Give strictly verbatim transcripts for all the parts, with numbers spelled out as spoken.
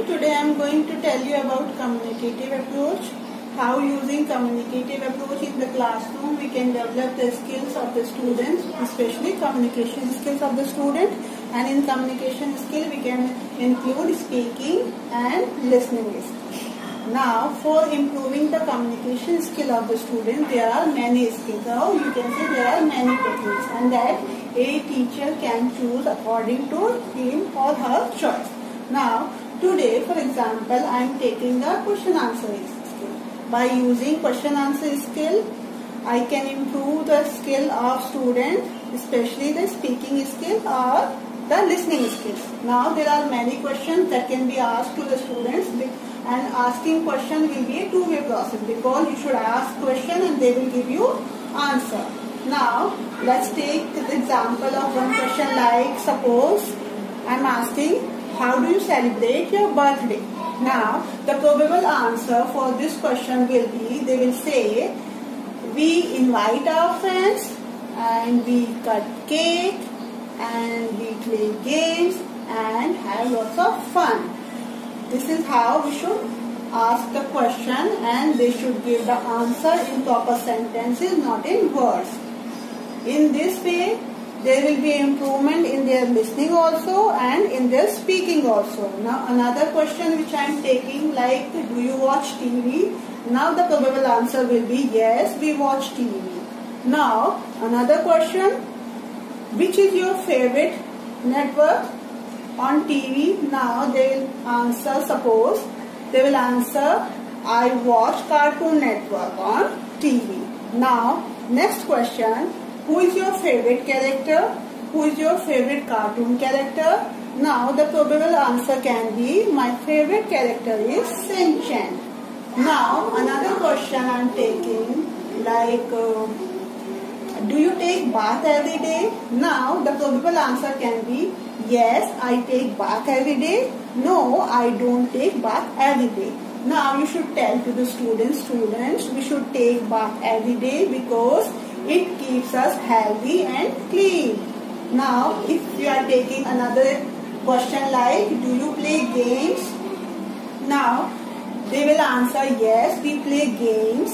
everyone, today I am going to tell you about communicative approach. How using communicative approach in the classroom we can develop the skills of the students, especially communication skills of the student. And in communication skill we can include speaking and listening skills. Now for improving the communication skill of the student there are many skills. So you can say there are many techniques and that a teacher can choose according to him or her choice. Now today for example I am taking the question answer skill. By using question answer skill I can improve the skill of student, especially the speaking skill or the listening skills. Now there are many questions that can be asked to the students and asking question will be a two-way process because you should ask question and they will give you answer. Now let's take the example of one question like suppose I am asking how do you celebrate your birthday? Now the probable answer for this question will be they will say we invite our friends and we cut cake and we play games and have lots of fun. This is how we should ask the question and they should give the answer in proper sentences, not in words. In this way, there will be improvement in their listening also and in their speaking also. Now another question which I am taking like do you watch T V? Now the probable answer will be yes, we watch T V. Now another question, which is your favorite network on T V? Now they will answer, suppose they will answer I watch Cartoon Network on T V. Now next question, who is your favorite character? Who is your favorite cartoon character? Now the probable answer can be my favorite character is Shin Chan. Now another question I am taking like uh, do you take bath every day? Now the probable answer can be yes, I take bath every day. No, I don't take bath every day. Now you should tell to the students, students, we should take bath every day because it keeps us healthy and clean. Now if you are taking another question like do you play games? Now they will answer yes, we play games.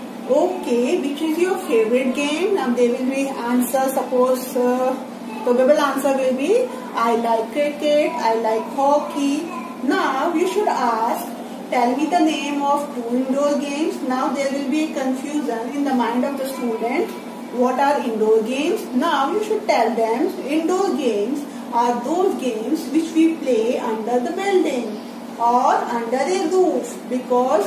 Okay, which is your favorite game? Now they will be answer, suppose uh, probable answer will be I like cricket, I like hockey. Now you should ask, tell me the name of two indoor games. Now there will be confusion in the mind of the student. What are indoor games? Now you should tell them indoor games are those games which we play under the building or under a roof because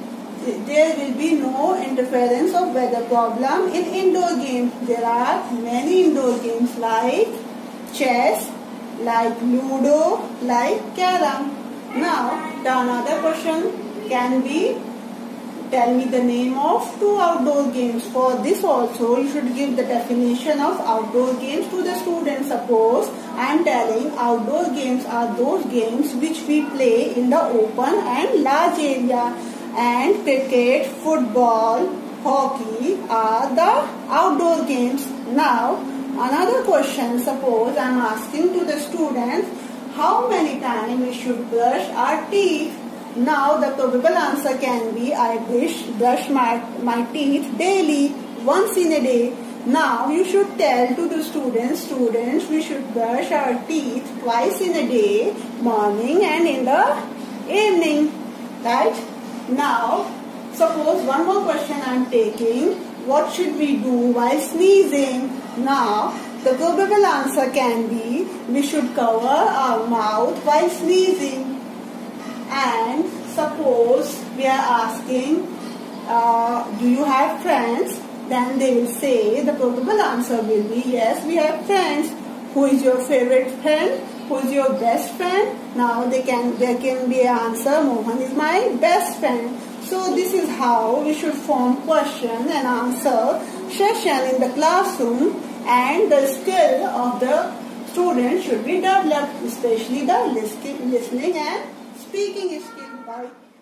there will be no interference of weather problem in indoor games. There are many indoor games like chess, like ludo, like carom. Now the another question can be tell me the name of two outdoor games. For this also you should give the definition of outdoor games to the students. Suppose I am telling outdoor games are those games which we play in the open and large area. And cricket, football, hockey are the outdoor games. Now another question, suppose I am asking to the students how many times we should brush our teeth. Now the probable answer can be I wish brush my, my teeth daily, once in a day. Now you should tell to the students, students we should brush our teeth twice in a day, morning and in the evening, right? Now, suppose one more question I am taking, what should we do while sneezing? Now, the probable answer can be, we should cover our mouth while sneezing. And suppose we are asking, uh, do you have friends? Then they will say, the probable answer will be, yes, we have friends. Who is your favorite friend? Who is your best friend? Now they can there can be an answer, Mohan is my best friend. So this is how we should form question and answer session in the classroom and the skill of the student should be developed, especially the listening and speaking skill. Bye.